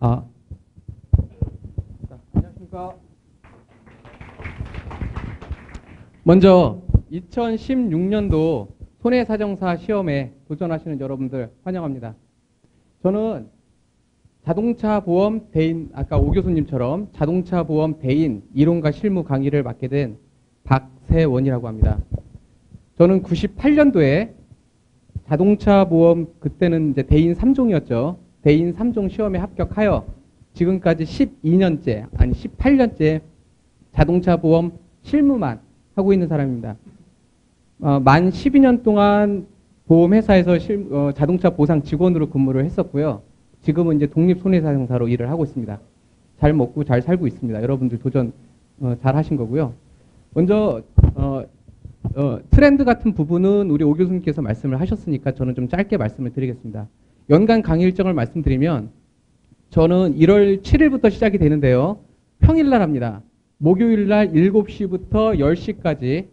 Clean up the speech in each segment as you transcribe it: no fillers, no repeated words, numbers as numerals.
아, 안녕하십니까. 먼저 2016년도 손해사정사 시험에 도전하시는 여러분들 환영합니다. 저는 자동차 보험 대인, 아까 오 교수님처럼 자동차 보험 대인 이론과 실무 강의를 맡게 된 박세원이라고 합니다. 저는 98년도에 자동차 보험, 그때는 이제 대인 3종이었죠. 대인 3종 시험에 합격하여 지금까지 12년째, 아니 18년째 자동차 보험 실무만 하고 있는 사람입니다. 만 12년 동안 보험회사에서 자동차 보상 직원으로 근무를 했었고요. 지금은 이제 독립손해사정사로 일을 하고 있습니다. 잘 먹고 잘 살고 있습니다. 여러분들 도전 잘 하신 거고요. 먼저 트렌드 같은 부분은 우리 오 교수님께서 말씀을 하셨으니까 저는 좀 짧게 말씀을 드리겠습니다. 연간 강의 일정을 말씀드리면 저는 1월 7일부터 시작이 되는데요. 평일날 합니다. 목요일날 7시부터 10시까지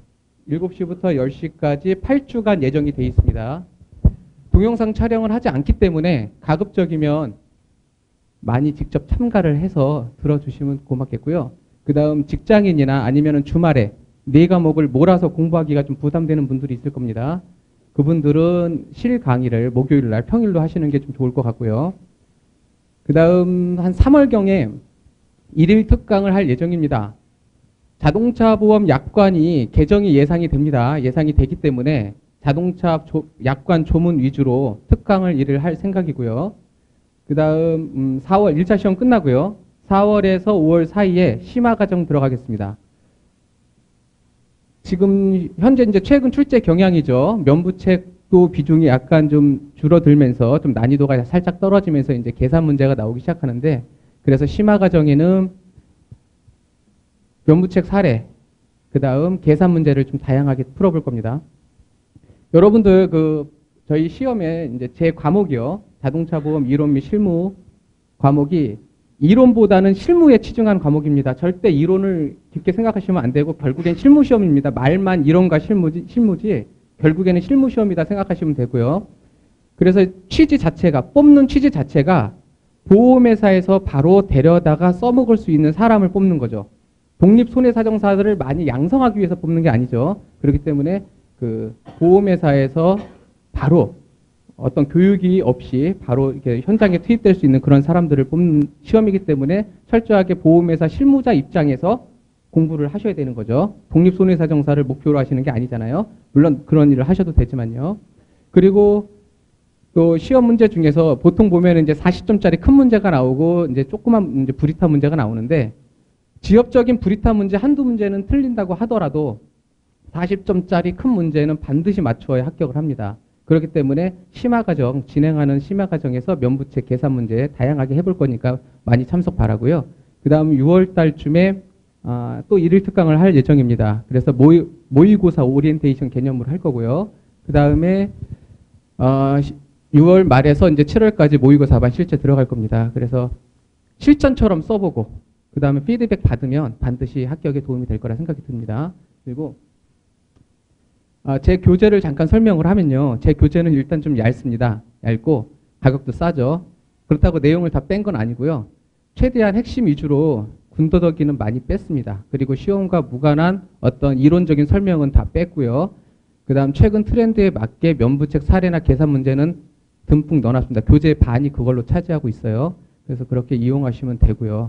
8주간 예정이 되어 있습니다. 동영상 촬영을 하지 않기 때문에 가급적이면 많이 직접 참가를 해서 들어주시면 고맙겠고요. 그 다음 직장인이나 아니면 주말에 4과목을 몰아서 공부하기가 좀 부담되는 분들이 있을 겁니다. 그분들은 실 강의를 목요일날 평일로 하시는 게 좀 좋을 것 같고요. 그 다음 한 3월경에 1일 특강을 할 예정입니다. 자동차 보험 약관이 개정이 예상이 됩니다. 예상이 되기 때문에 자동차 약관 조문 위주로 특강을 일을 할 생각이고요. 그 다음 4월 1차 시험 끝나고요. 4월에서 5월 사이에 심화과정 들어가겠습니다. 지금 현재 이제 최근 출제 경향이죠. 면부책도 비중이 약간 좀 줄어들면서 좀 난이도가 살짝 떨어지면서 이제 계산 문제가 나오기 시작하는데, 그래서 심화과정에는 면부책 사례, 그 다음 계산 문제를 좀 다양하게 풀어볼 겁니다. 여러분들 저희 시험에 이제 제 과목이요. 자동차 보험 이론 및 실무 과목이 이론보다는 실무에 치중한 과목입니다. 절대 이론을 깊게 생각하시면 안 되고 결국엔 실무 시험입니다. 말만 이론과 실무지 결국에는 실무 시험이다 생각하시면 되고요. 그래서 뽑는 취지 자체가 보험회사에서 바로 데려다가 써먹을 수 있는 사람을 뽑는 거죠. 독립손해사정사들을 많이 양성하기 위해서 뽑는 게 아니죠. 그렇기 때문에 보험회사에서 바로 어떤 교육이 없이 바로 이렇게 현장에 투입될 수 있는 그런 사람들을 뽑는 시험이기 때문에 철저하게 보험회사 실무자 입장에서 공부를 하셔야 되는 거죠. 독립손해사정사를 목표로 하시는 게 아니잖아요. 물론 그런 일을 하셔도 되지만요. 그리고 또 시험 문제 중에서 보통 보면 이제 40점짜리 큰 문제가 나오고 이제 조그만 이제 브리타 문제가 나오는데, 지엽적인 브리타 문제 한두 문제는 틀린다고 하더라도 40점짜리 큰 문제는 반드시 맞춰야 합격을 합니다. 그렇기 때문에 심화과정, 진행하는 심화과정에서 면부책 계산 문제 다양하게 해볼 거니까 많이 참석 바라고요. 그 다음 6월 달쯤에 또 1일 특강을 할 예정입니다. 그래서 모의고사 오리엔테이션 개념으로 할 거고요. 그 다음에 6월 말에서 이제 7월까지 모의고사반 실제 들어갈 겁니다. 그래서 실전처럼 써보고 그 다음에 피드백 받으면 반드시 합격에 도움이 될 거라 생각이 듭니다. 그리고 제 교재를 잠깐 설명을 하면요. 제 교재는 일단 좀 얇습니다. 얇고 가격도 싸죠. 그렇다고 내용을 다 뺀 건 아니고요. 최대한 핵심 위주로 군더더기는 많이 뺐습니다. 그리고 시험과 무관한 어떤 이론적인 설명은 다 뺐고요. 그 다음 최근 트렌드에 맞게 면부책 사례나 계산 문제는 듬뿍 넣어놨습니다. 교재 반이 그걸로 차지하고 있어요. 그래서 그렇게 이용하시면 되고요.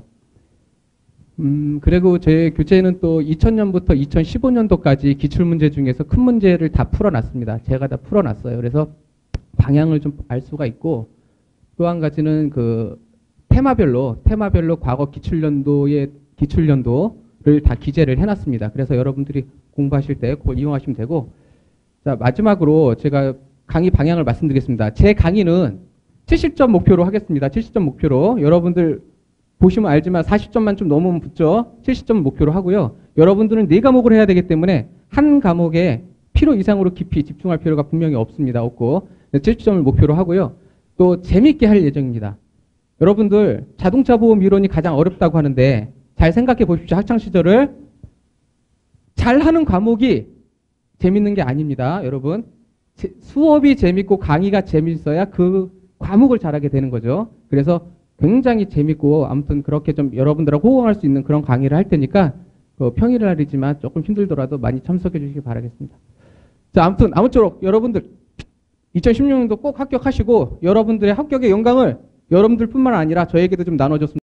그리고 제 교재는 또 2000년부터 2015년도까지 기출문제 중에서 큰 문제를 다 풀어놨습니다. 제가 다 풀어놨어요. 그래서 방향을 좀 알 수가 있고, 또 한 가지는 테마별로 과거 기출연도의 기출연도를 다 기재를 해놨습니다. 그래서 여러분들이 공부하실 때 그걸 이용하시면 되고, 자, 마지막으로 제가 강의 방향을 말씀드리겠습니다. 제 강의는 70점 목표로 하겠습니다. 70점 목표로. 여러분들 보시면 알지만 40점만 좀 넘으면 붙죠. 70점 목표로 하고요. 여러분들은 4과목을 해야 되기 때문에 한 과목에 필요 이상으로 깊이 집중할 필요가 분명히 없고 70점을 목표로 하고요. 또 재미있게 할 예정입니다. 여러분들 자동차 보험 이론이 가장 어렵다고 하는데 잘 생각해 보십시오. 학창시절을 잘하는 과목이 재밌는 게 아닙니다. 여러분 수업이 재밌고 강의가 재밌어야 그 과목을 잘하게 되는 거죠. 그래서 굉장히 재밌고 아무튼 그렇게 좀 여러분들하고 호응할 수 있는 그런 강의를 할 테니까 평일 날이지만 조금 힘들더라도 많이 참석해 주시기 바라겠습니다. 자, 아무튼 아무쪼록 여러분들 2016년도 꼭 합격하시고 여러분들의 합격의 영광을 여러분들뿐만 아니라 저에게도 좀 나눠줬으면